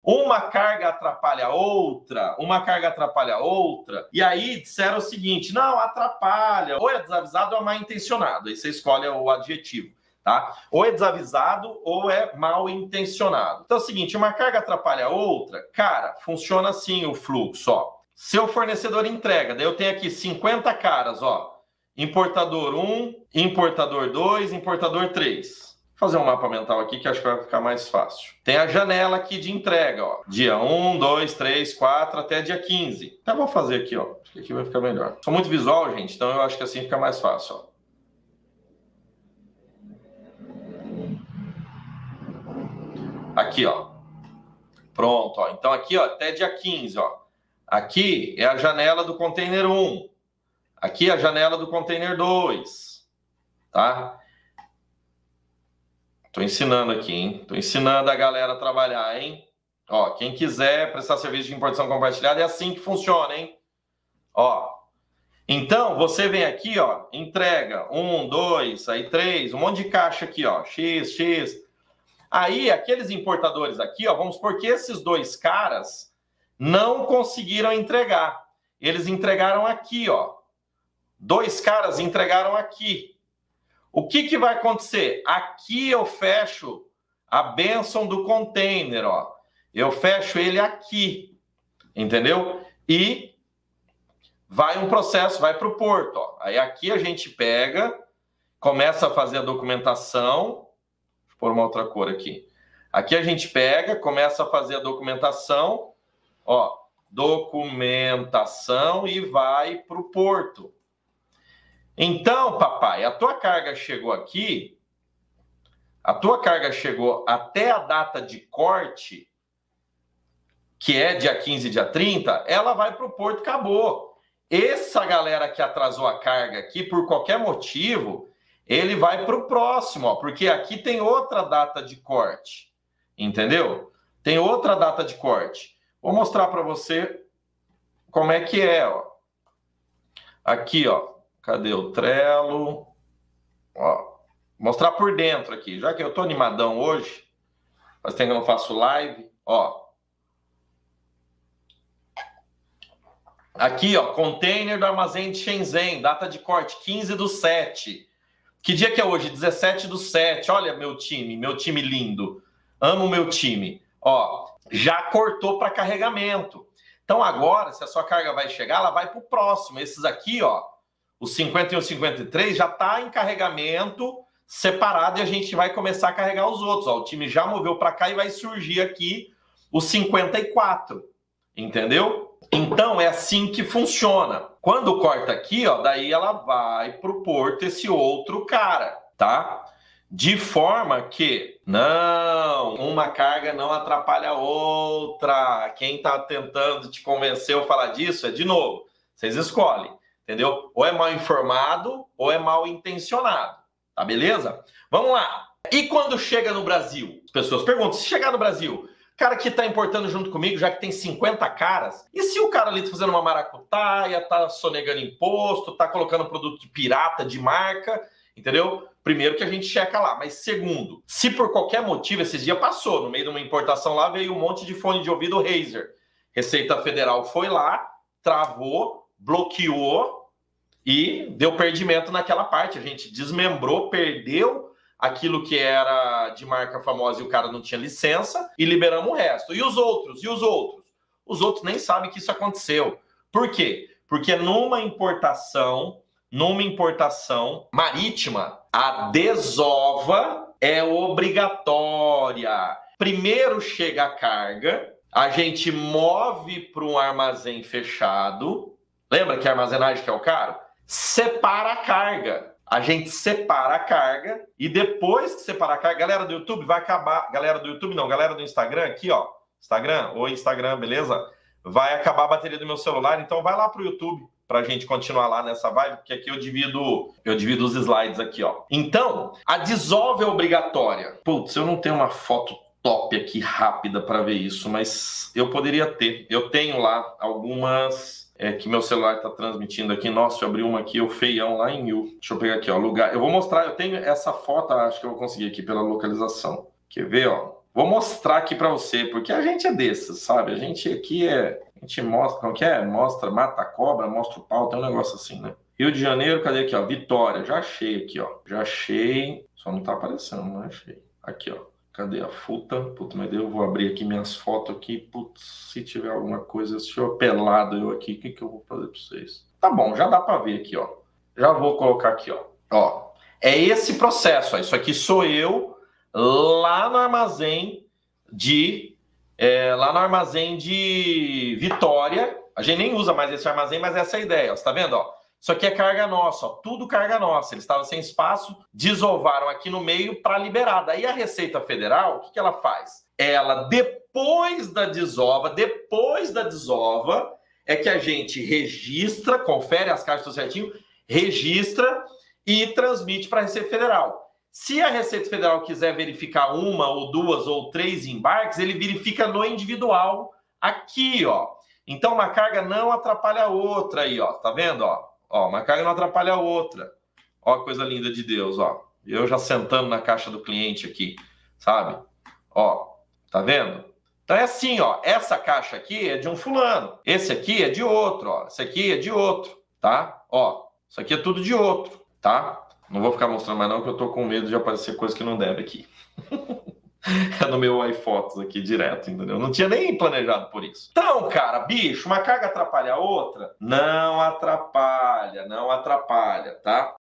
Uma carga atrapalha a outra, uma carga atrapalha a outra, e aí disseram o seguinte, não, atrapalha, ou é desavisado ou é mal intencionado, aí você escolhe o adjetivo, tá? Ou é desavisado ou é mal intencionado. Então é o seguinte, uma carga atrapalha a outra, cara, funciona assim o fluxo, ó. Seu fornecedor entrega, daí eu tenho aqui 50 caras, ó, importador 1, importador 2, importador 3. Fazer um mapa mental aqui que acho que vai ficar mais fácil. Tem a janela aqui de entrega, ó. Dia 1, 2, 3, 4 até dia 15. Então vou fazer aqui, ó. Acho que aqui vai ficar melhor. Sou muito visual, gente, então eu acho que assim fica mais fácil, ó. Aqui, ó. Pronto, ó. Então aqui, ó, até dia 15, ó. Aqui é a janela do container 1. Aqui é a janela do container 2. Tá? Tô ensinando aqui, hein? Tô ensinando a galera a trabalhar, hein? Ó, quem quiser prestar serviço de importação compartilhada é assim que funciona, hein? Ó. Então, você vem aqui, ó, entrega 1, 2, aí 3, um monte de caixa aqui, ó, X, X. Aí, aqueles importadores aqui, ó, vamos supor que esses dois caras não conseguiram entregar. Eles entregaram aqui, ó. Dois caras entregaram aqui. O que vai acontecer? Aqui eu fecho a bênção do container, ó. Eu fecho ele aqui, entendeu? E vai um processo, vai para o porto, ó. Aí aqui a gente pega, começa a fazer a documentação. Deixa eu pôr uma outra cor aqui. Aqui a gente pega, começa a fazer a documentação, ó. Documentação e vai para o porto. Então, papai, a tua carga chegou aqui, a tua carga chegou até a data de corte, que é dia 15, dia 30, ela vai para o porto, acabou. Essa galera que atrasou a carga aqui, por qualquer motivo, ele vai para o próximo, ó, porque aqui tem outra data de corte, entendeu? Tem outra data de corte. Vou mostrar para você como é que é, ó. Aqui, ó. Cadê o Trello? Ó, mostrar por dentro aqui. Já que eu tô animadão hoje, faz tempo que eu não faço live, ó. Aqui, ó, container do armazém de Shenzhen, data de corte, 15/7. Que dia que é hoje? 17/7. Olha meu time lindo. Amo o meu time. Ó, já cortou para carregamento. Então agora, se a sua carga vai chegar, ela vai para o próximo. Esses aqui, ó, os 50 e os 53 já está em carregamento separado e a gente vai começar a carregar os outros. Ó, o time já moveu para cá e vai surgir aqui os 54, entendeu? Então é assim que funciona. Quando corta aqui, ó, daí ela vai para o porto esse outro cara, tá? De forma que não, uma carga não atrapalha a outra. Quem está tentando te convencer ou falar disso é de novo, vocês escolhem. Entendeu? Ou é mal informado ou é mal intencionado. Tá beleza? Vamos lá. E quando chega no Brasil? As pessoas perguntam, se chegar no Brasil, cara que tá importando junto comigo, já que tem 50 caras, e se o cara ali tá fazendo uma maracutaia, tá sonegando imposto, tá colocando produto de pirata, de marca, entendeu? Primeiro que a gente checa lá. Mas segundo, se por qualquer motivo, esses dias passou, no meio de uma importação lá, veio um monte de fone de ouvido Razer. Receita Federal foi lá, travou, bloqueou e deu perdimento naquela parte. A gente desmembrou, perdeu aquilo que era de marca famosa e o cara não tinha licença e liberamos o resto. E os outros? E os outros? Os outros nem sabem que isso aconteceu. Por quê? Porque numa importação marítima, a desova é obrigatória. Primeiro chega a carga, a gente move para um armazém fechado. Lembra que a armazenagem que é o caro? Separa a carga. A gente separa a carga e depois que separar a carga, galera do YouTube vai acabar... Galera do YouTube não, galera do Instagram aqui, ó. Instagram, oi Instagram, beleza? Vai acabar a bateria do meu celular, então vai lá pro YouTube pra gente continuar lá nessa vibe, porque aqui eu divido os slides aqui, ó. Então, a desova é obrigatória. Putz, eu não tenho uma foto top aqui rápida para ver isso, mas eu poderia ter. Eu tenho lá algumas... que meu celular está transmitindo aqui. Nossa, eu abri uma aqui, o feião lá em 1000. Deixa eu pegar aqui, ó, lugar. Eu vou mostrar, eu tenho essa foto, acho que eu vou conseguir aqui pela localização. Quer ver, ó? Vou mostrar aqui para você, porque a gente é desses, sabe? A gente aqui a gente mostra, como que é? Mostra, mata a cobra, mostra o pau, tem um negócio assim, né? Rio de Janeiro, cadê aqui, ó? Vitória, já achei aqui, ó. Já achei, só não tá aparecendo, não achei. Aqui, ó. Cadê a futa? Puta, mas eu vou abrir aqui minhas fotos aqui. Putz, se tiver alguma coisa, se eu pelado eu aqui, o que que eu vou fazer para vocês? Tá bom, já dá para ver aqui, ó. Já vou colocar aqui, ó. Ó, é esse processo, ó. Isso aqui sou eu lá no armazém de Vitória. A gente nem usa mais esse armazém, mas essa é a ideia, ó. Você tá vendo, ó? Isso aqui é carga nossa, ó, tudo carga nossa. Eles estavam sem espaço, desovaram aqui no meio para liberar. Daí a Receita Federal, o que que ela faz? Ela, depois da desova, é que a gente registra, confere as caixas certinho, registra e transmite para a Receita Federal. Se a Receita Federal quiser verificar uma ou duas ou três embarques, ele verifica no individual aqui, ó. Então uma carga não atrapalha a outra aí, ó. Tá vendo, ó? Ó, uma carga não atrapalha a outra. Ó, a coisa linda de Deus, ó. Eu já sentando na caixa do cliente aqui, sabe? Ó, tá vendo? Então é assim, ó. Essa caixa aqui é de um fulano. Esse aqui é de outro, ó. Esse aqui é de outro, tá? Ó, isso aqui é tudo de outro, tá? Não vou ficar mostrando mais não, que eu tô com medo de aparecer coisa que não deve aqui. É no meu iPhotos aqui direto, entendeu? Não tinha nem planejado por isso. Então, cara, bicho, uma carga atrapalha a outra? Não atrapalha, tá?